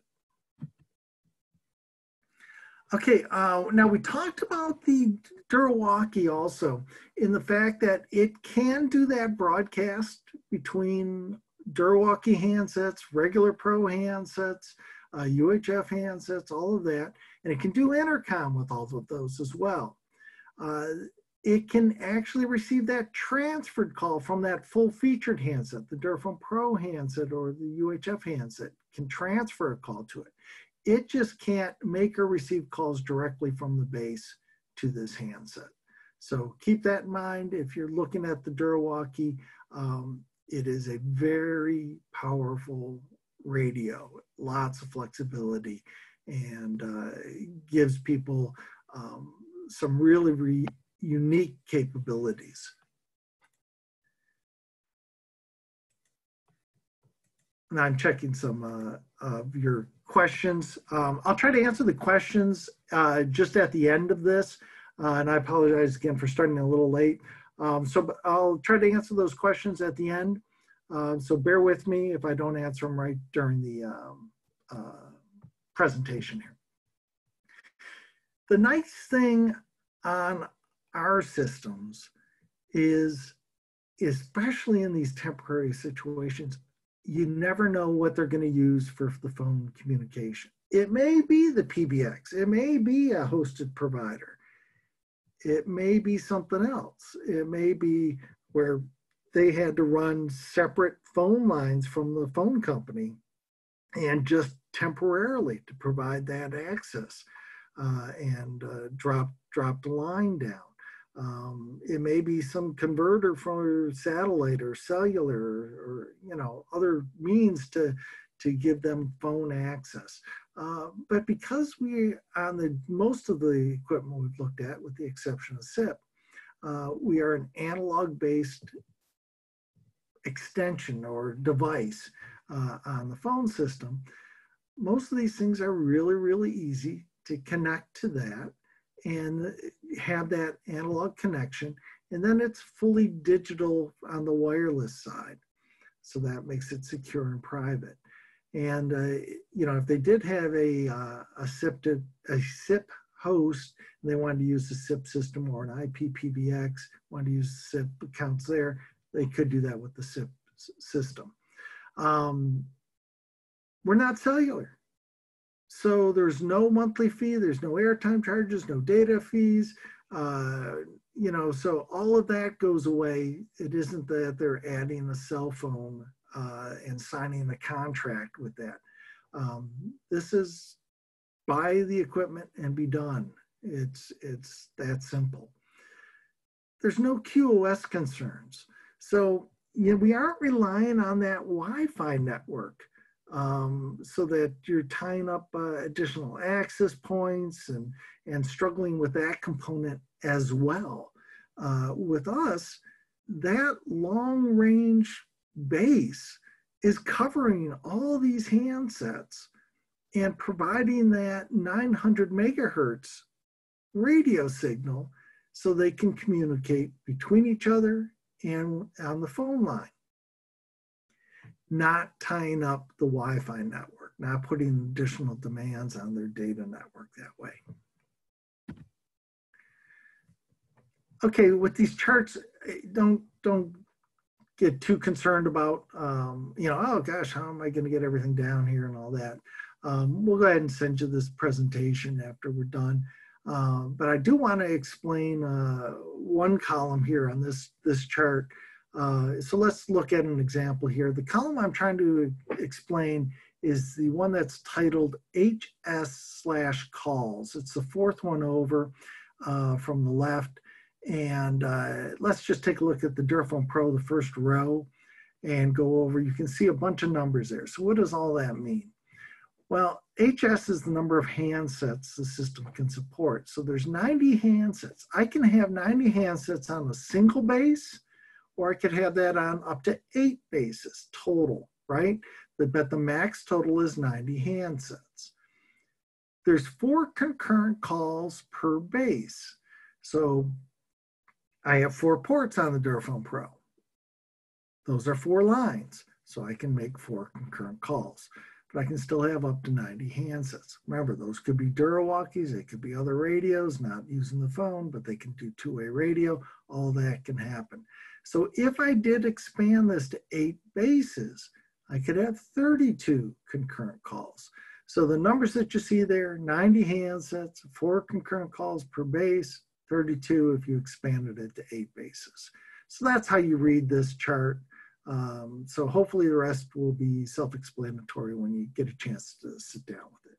Okay, uh, now we talked about the DuraWalkie also in the fact that it can do that broadcast between DuraWalkie handsets, regular Pro handsets, uh, U H F handsets, all of that, and it can do intercom with all of those as well. Uh, it can actually receive that transferred call from that full-featured handset, the Durafone Pro handset or the U H F handset, can transfer a call to it. It just can't make or receive calls directly from the base to this handset. So keep that in mind if you're looking at the DuraWalkie. Um, it is a very powerful radio, lots of flexibility, and uh, gives people um, some really re unique capabilities. And I'm checking some uh, of your questions. Um, I'll try to answer the questions uh, just at the end of this. Uh, and I apologize again for starting a little late. Um, so I'll try to answer those questions at the end. Uh, so bear with me if I don't answer them right during the um, uh, presentation here. The nice thing on our systems is, especially in these temporary situations, you never know what they're going to use for the phone communication. It may be the P B X. It may be a hosted provider. It may be something else. It may be where they had to run separate phone lines from the phone company and just temporarily to provide that access uh, and uh, drop, drop the line down. Um, it may be some converter from satellite or cellular or, or you know other means to to give them phone access. Uh, but because we on the most of the equipment we've looked at, with the exception of S I P, uh, we are an analog-based extension or device uh, on the phone system. Most of these things are really really easy to connect to that and have that analog connection, and then it's fully digital on the wireless side, so that makes it secure and private. And uh, you know, if they did have a uh, a S I P to, a S I P host, and they wanted to use the S I P system or an I P P B X, wanted to use S I P accounts there, they could do that with the S I P system. Um, we're not cellular. So there's no monthly fee, there's no airtime charges, no data fees, uh, you know, so all of that goes away. It isn't that they're adding a cell phone uh, and signing a contract with that. Um, this is buy the equipment and be done. It's, it's that simple. There's no Q O S concerns. So you know, we aren't relying on that Wi-Fi network. Um, so that you're tying up uh, additional access points and, and struggling with that component as well. Uh, with us, that long range base is covering all these handsets and providing that nine hundred megahertz radio signal so they can communicate between each other and on the phone line. Not tying up the Wi-Fi network, not putting additional demands on their data network that way. Okay, with these charts, don't, don't get too concerned about, um, you know, oh gosh, how am I going to get everything down here and all that. Um, we'll go ahead and send you this presentation after we're done. Uh, but I do want to explain uh, one column here on this, this chart. Uh, so let's look at an example here. The column I'm trying to explain is the one that's titled H S slash calls. It's the fourth one over uh, from the left. And uh, let's just take a look at the Durafone Pro, the first row, and go over. You can see a bunch of numbers there. So what does all that mean? Well, H S is the number of handsets the system can support. So there's ninety handsets. I can have ninety handsets on a single base, or I could have that on up to eight bases total, right? But the max total is ninety handsets. There's four concurrent calls per base. So I have four ports on the Durafone Pro. Those are four lines. So I can make four concurrent calls, but I can still have up to ninety handsets. Remember, those could be DuraWalkies, they could be other radios, not using the phone, but they can do two-way radio. All that can happen. So if I did expand this to eight bases, I could have thirty-two concurrent calls. So the numbers that you see there, ninety handsets, four concurrent calls per base, thirty-two if you expanded it to eight bases. So that's how you read this chart. Um, so hopefully the rest will be self-explanatory when you get a chance to sit down with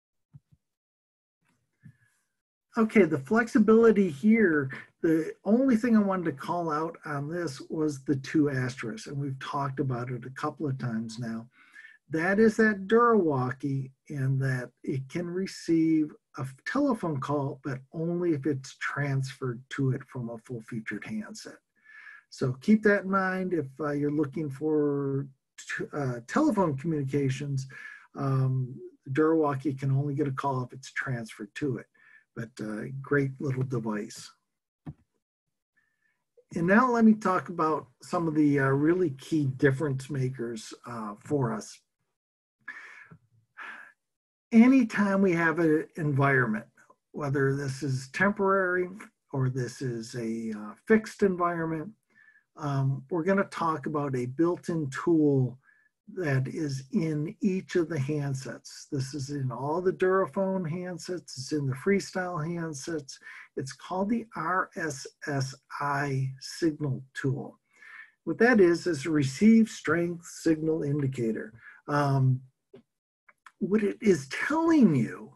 it. Okay, the flexibility here, the only thing I wanted to call out on this was the two asterisks, and we've talked about it a couple of times now. That is that DuraWalkie, and that it can receive a telephone call, but only if it's transferred to it from a full-featured handset. So keep that in mind if uh, you're looking for uh, telephone communications. Um, DuraWalkie can only get a call if it's transferred to it, but uh, great little device. And now let me talk about some of the uh, really key difference makers uh, for us. Anytime we have an environment, whether this is temporary or this is a uh, fixed environment, um, we're going to talk about a built-in tool that is in each of the handsets. This is in all the Duraphone handsets, it's in the Freestyle handsets. It's called the R S S I signal tool. What that is, is a receive strength signal indicator. Um, what it is telling you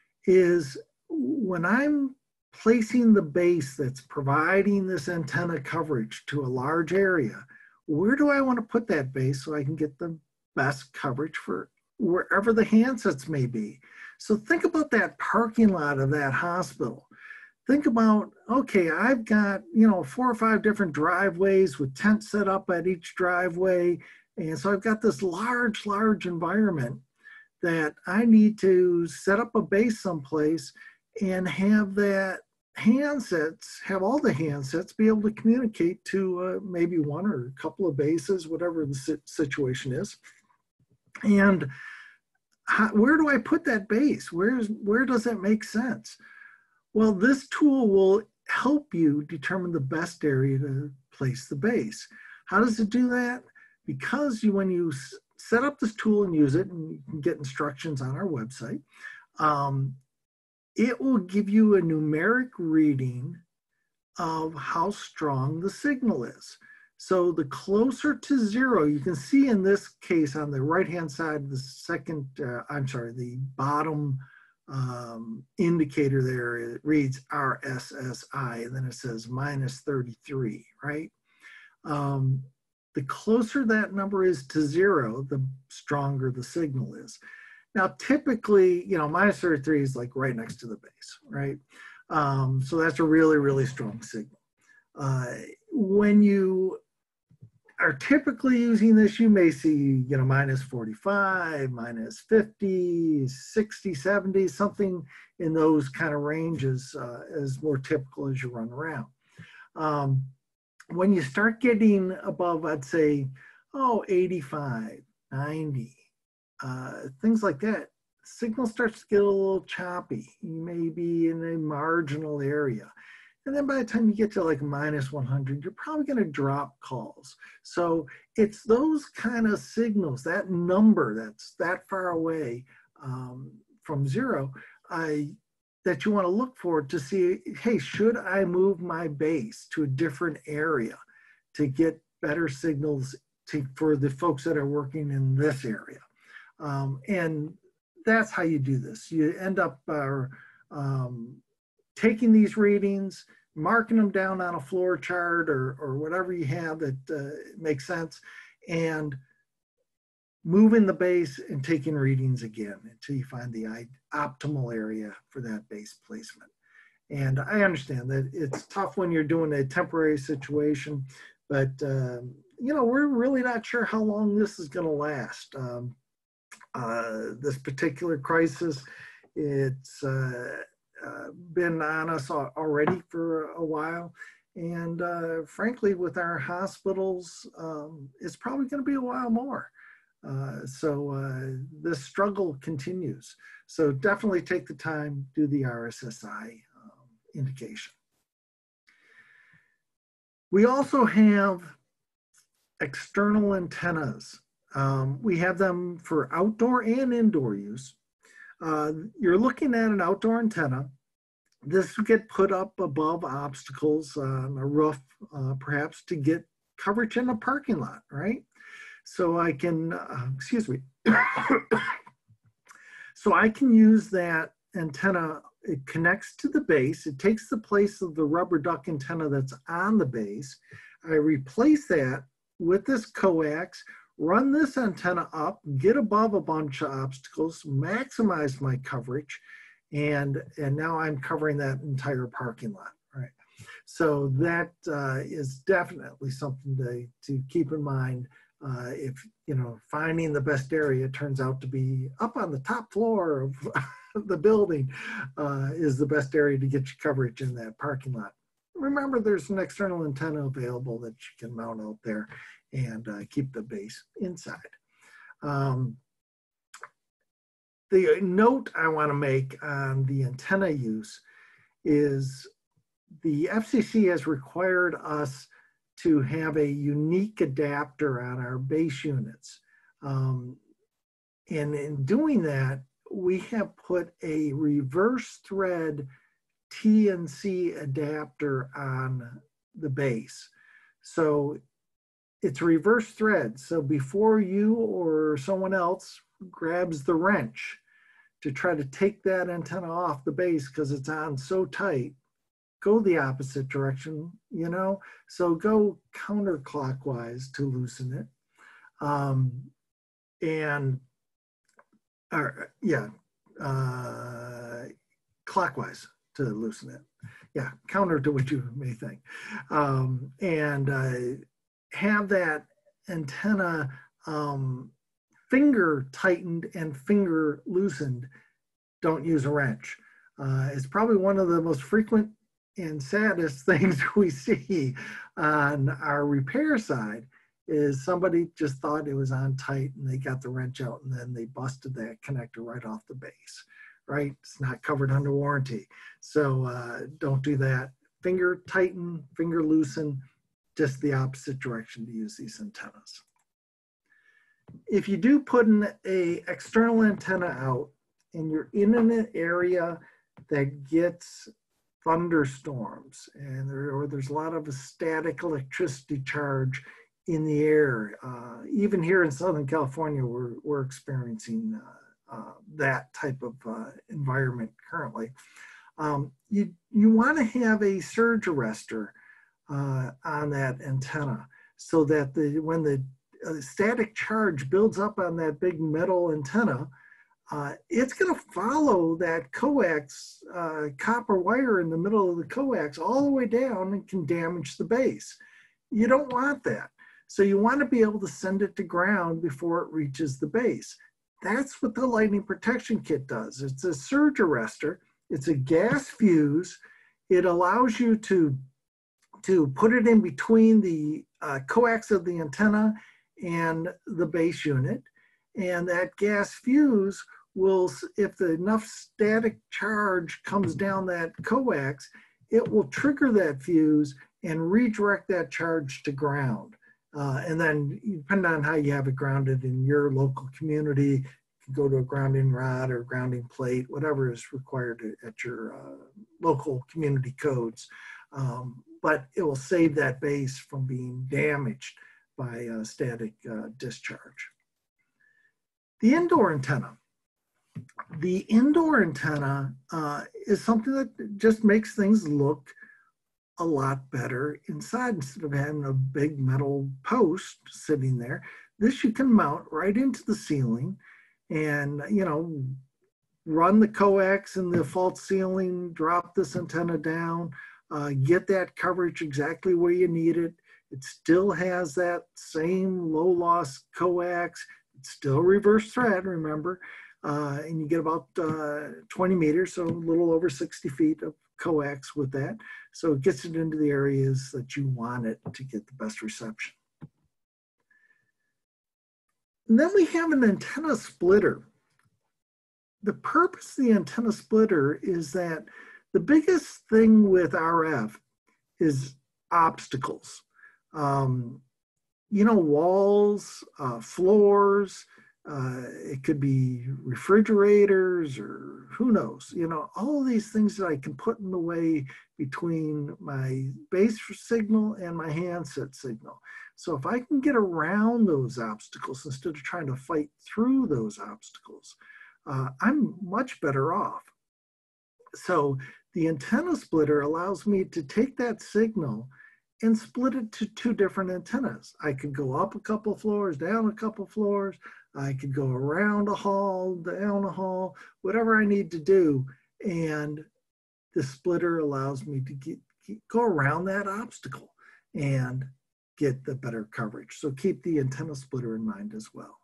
is when I'm placing the base that's providing this antenna coverage to a large area, where do I want to put that base so I can get the best coverage for wherever the handsets may be? So think about that parking lot of that hospital. Think about, okay, I've got, you know, four or five different driveways with tents set up at each driveway. And so I've got this large, large environment that I need to set up a base someplace and have that handsets, have all the handsets be able to communicate to uh, maybe one or a couple of bases, whatever the situation is. And how, where do I put that base? Where's, where does that make sense? Well, this tool will help you determine the best area to place the base. How does it do that? Because you, when you set up this tool and use it, and you can get instructions on our website, um, it will give you a numeric reading of how strong the signal is. So the closer to zero, you can see in this case on the right-hand side, the second, uh, I'm sorry, the bottom um, indicator there, it reads R S S I, and then it says minus thirty-three, right? Um, the closer that number is to zero, the stronger the signal is. Now, typically, you know, minus thirty-three is like right next to the base, right? Um, so that's a really, really strong signal. Uh, when you are typically using this, you may see, you know, minus forty-five, minus fifty, sixty, seventy, something in those kind of ranges uh, is more typical as you run around. Um, when you start getting above, I'd say, oh, eighty-five, ninety, Uh, things like that, signal starts to get a little choppy. You may be in a marginal area. And then by the time you get to like minus one hundred, you're probably going to drop calls. So it's those kind of signals, that number that's that far away um, from zero, I, that you want to look for to see, hey, should I move my base to a different area to get better signals to, for the folks that are working in this area? Um, and that's how you do this. You end up uh, um, taking these readings, marking them down on a floor chart or, or whatever you have that uh, makes sense, and moving the base and taking readings again until you find the optimal area for that base placement. And I understand that it's tough when you're doing a temporary situation, but um, you know, we're really not sure how long this is going to last. Um, Uh, this particular crisis, it's uh, uh, been on us already for a while, And uh, frankly, with our hospitals, um, it's probably going to be a while more. Uh, so uh, this struggle continues. So definitely take the time, do the R S S I um, indication. We also have external antennas. Um, we have them for outdoor and indoor use. Uh, you're looking at an outdoor antenna. This will get put up above obstacles on a roof, uh, perhaps to get coverage in a parking lot, right? So I can, uh, excuse me. So I can use that antenna. It connects to the base. It takes the place of the rubber duck antenna that's on the base. I replace that with this coax, run this antenna up, get above a bunch of obstacles, maximize my coverage, and, and now I'm covering that entire parking lot, right? So that uh, is definitely something to, to keep in mind. Uh, if, you know, finding the best area turns out to be up on the top floor of the building uh, is the best area to get your coverage in that parking lot. Remember, there's an external antenna available that you can mount out there and uh, keep the base inside. Um, the note I want to make on the antenna use is the F C C has required us to have a unique adapter on our base units. Um, and in doing that, we have put a reverse thread T N C adapter on the base. So it's reverse thread. So before you or someone else grabs the wrench to try to take that antenna off the base because it's on so tight, go the opposite direction, you know? So go counterclockwise to loosen it. Um, and, or, yeah, uh, clockwise to loosen it. Yeah, counter to what you may think. Um, and uh, have that antenna um, finger tightened and finger loosened. Don't use a wrench. Uh, it's probably one of the most frequent and saddest things we see on our repair side is somebody just thought it was on tight and they got the wrench out and then they busted that connector right off the base, right? It's not covered under warranty. So uh, don't do that. Finger tighten, finger loosen, just the opposite direction to use these antennas. If you do put an a external antenna out and you're in an area that gets thunderstorms and there, or there's a lot of static electricity charge in the air. Uh, even here in Southern California, we're, we're experiencing uh, uh, that type of uh, environment currently. Um, you you want to have a surge arrestor uh, on that antenna so that the when the uh, static charge builds up on that big metal antenna, Uh, it's going to follow that coax uh, copper wire in the middle of the coax all the way down and can damage the base. You don't want that. So you want to be able to send it to ground before it reaches the base. That's what the lightning protection kit does. It's a surge arrestor. It's a gas fuse. It allows you to, to put it in between the uh, coax of the antenna and the base unit. And that gas fuse will, if the enough static charge comes down that coax, it will trigger that fuse and redirect that charge to ground. Uh, and then depending on how you have it grounded in your local community, you can go to a grounding rod or grounding plate, whatever is required at your uh, local community codes. Um, but it will save that base from being damaged by uh, static uh, discharge. The indoor antenna. The indoor antenna uh, is something that just makes things look a lot better inside. Instead of having a big metal post sitting there, this you can mount right into the ceiling and, you know, run the coax in the false ceiling, drop this antenna down, uh, get that coverage exactly where you need it. It still has that same low loss coax. It's still reverse thread, remember, uh, and you get about uh, twenty meters, so a little over sixty feet of coax with that. So it gets it into the areas that you want it to get the best reception. And then we have an antenna splitter. The purpose of the antenna splitter is that the biggest thing with R F is obstacles. Um, you know, walls, uh, floors, uh, it could be refrigerators or who knows, you know, all of these things that I can put in the way between my base signal and my handset signal. So if I can get around those obstacles instead of trying to fight through those obstacles, uh, I'm much better off. So the antenna splitter allows me to take that signal and split it to two different antennas. I could go up a couple floors, down a couple floors. I could go around a hall, down a hall, whatever I need to do. And the splitter allows me to get, get, go around that obstacle and get the better coverage. So keep the antenna splitter in mind as well.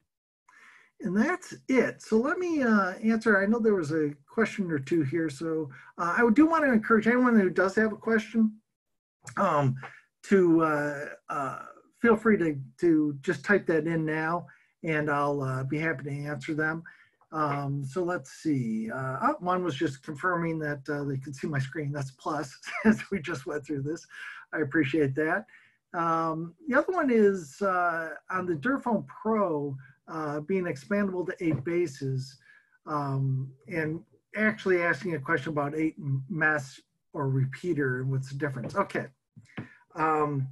And that's it. So let me uh, answer. I know there was a question or two here. So uh, I do want to encourage anyone who does have a question um, to uh, uh, feel free to, to just type that in now, and I'll uh, be happy to answer them. Um, so let's see. Uh, oh, one was just confirming that uh, they could see my screen. That's a plus, as we just went through this. I appreciate that. Um, the other one is uh, on the Durafone Pro, uh, being expandable to eight bases, um, and actually asking a question about eight mesh or repeater and what's the difference. Okay. Um,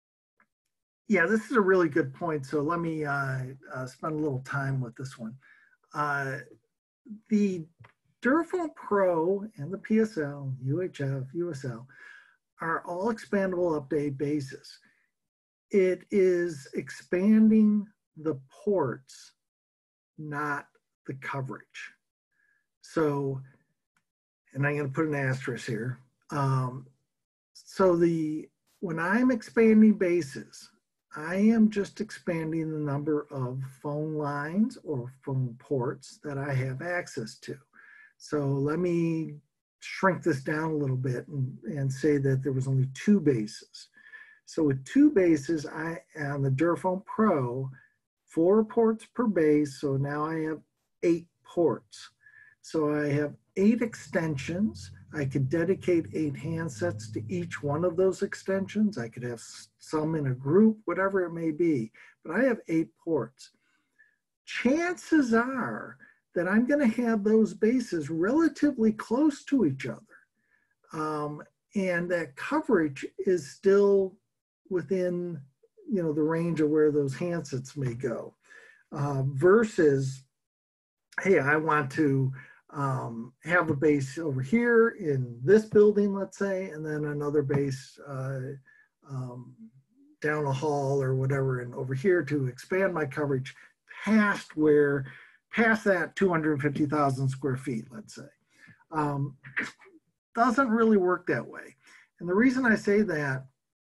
yeah, this is a really good point. So let me uh, uh, spend a little time with this one. Uh, the Durafone Pro and the P S L, U H F, U S L are all expandable up to eight bases. It is expanding the ports, not the coverage. So, and I'm going to put an asterisk here. Um, so the when I'm expanding bases, I am just expanding the number of phone lines or phone ports that I have access to. So let me shrink this down a little bit and, and say that there was only two bases. So with two bases, I on the Durafone Pro, four ports per base. So now I have eight ports. So I have eight extensions. I could dedicate eight handsets to each one of those extensions. I could have some in a group, whatever it may be, but I have eight ports. Chances are that I'm going to have those bases relatively close to each other. Um, and that coverage is still within, you know, the range of where those handsets may go. Uh, versus, hey, I want to um, have a base over here in this building, let's say, and then another base uh, um, down a hall or whatever, and over here to expand my coverage past where, past that two hundred fifty thousand square feet, let's say. Um, doesn't really work that way. And the reason I say that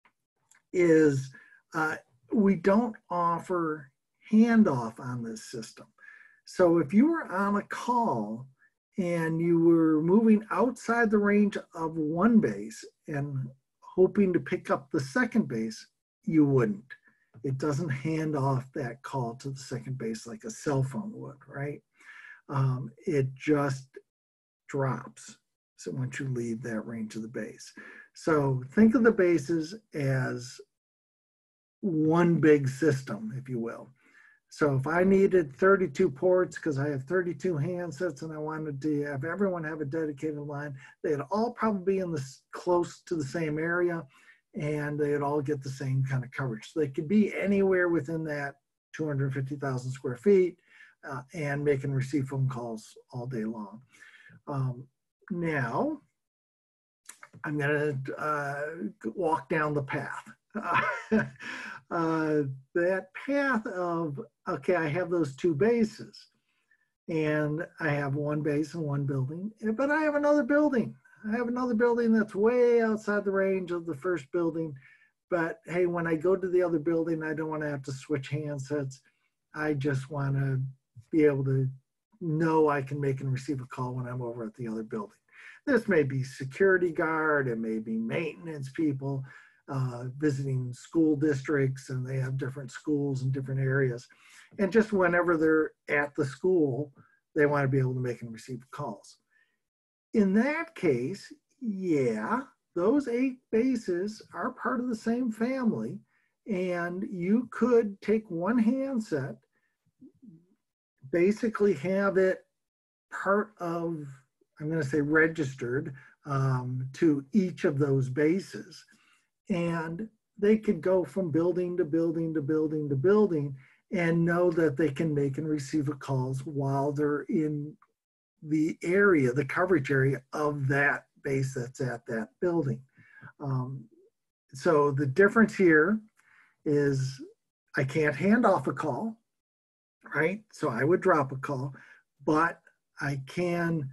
is uh, we don't offer handoff on this system. So if you were on a call and you were moving outside the range of one base and hoping to pick up the second base, you wouldn't. It doesn't hand off that call to the second base like a cell phone would, right? Um, it just drops. So once you leave that range of the base. So think of the bases as one big system, if you will. So if I needed thirty-two ports because I have thirty-two handsets and I wanted to have everyone have a dedicated line, they'd all probably be in the close to the same area and they'd all get the same kind of coverage. So they could be anywhere within that two hundred fifty thousand square feet uh, and make and receive phone calls all day long. Um, now, I'm gonna uh, walk down the path. uh, that path of, okay, I have those two bases and I have one base and one building, but I have another building. I have another building that's way outside the range of the first building. But hey, when I go to the other building, I don't want to have to switch handsets. I just want to be able to know I can make and receive a call when I'm over at the other building. This may be security guard, it may be maintenance people, uh, visiting school districts, and they have different schools in different areas. And just whenever they're at the school, they want to be able to make and receive calls. In that case, yeah, those eight bases are part of the same family, and you could take one handset, basically have it part of, I'm going to say registered um, to each of those bases. And they could go from building to building to building to building and know that they can make and receive calls while they're in the area, the coverage area of that base that's at that building. Um, so the difference here is I can't hand off a call, right? So I would drop a call, but I can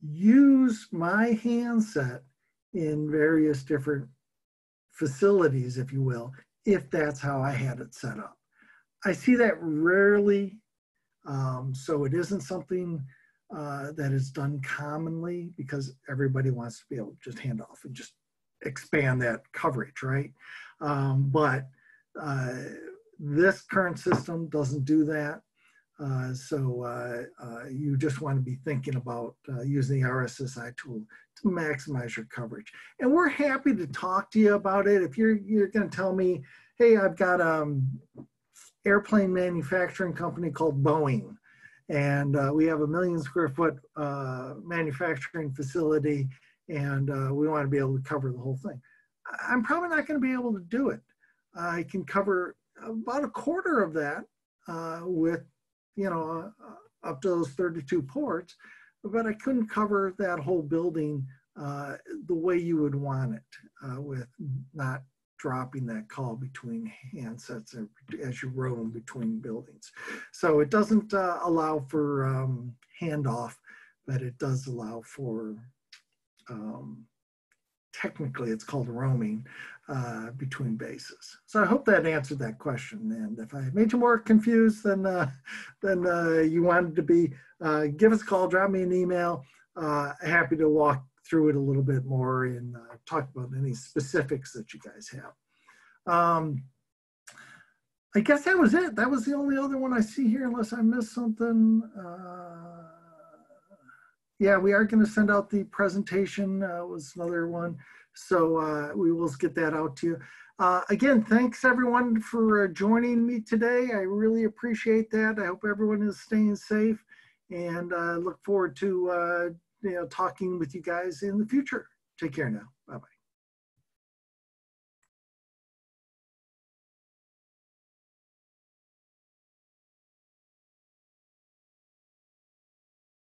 use my handset in various different facilities, if you will, if that's how I had it set up. I see that rarely, um, so it isn't something uh, that is done commonly because everybody wants to be able to just hand off and just expand that coverage, right? Um, but uh, this current system doesn't do that. Uh, so uh, uh, you just want to be thinking about uh, using the R S S I tool to maximize your coverage. And we're happy to talk to you about it. If you're, you're going to tell me, hey, I've got an um, airplane manufacturing company called Boeing, and uh, we have a million square foot uh, manufacturing facility, and uh, we want to be able to cover the whole thing. I'm probably not going to be able to do it. I can cover about a quarter of that uh, with you know, uh, up to those thirty-two ports, but I couldn't cover that whole building uh, the way you would want it uh, with not dropping that call between handsets as you roam between buildings. So it doesn't uh, allow for um, handoff, but it does allow for, um, technically it's called roaming uh, between bases. So I hope that answered that question. And if I made you more confused than, uh, than uh, you wanted to be, uh, give us a call, drop me an email. Uh, happy to walk through it a little bit more and uh, talk about any specifics that you guys have. Um, I guess that was it. That was the only other one I see here, unless I missed something. Uh, yeah, we are going to send out the presentation. Uh, was another one. So uh, we will get that out to you. Uh, again, thanks everyone for uh, joining me today. I really appreciate that. I hope everyone is staying safe, and uh, look forward to uh, you know, talking with you guys in the future. Take care now. Bye-bye.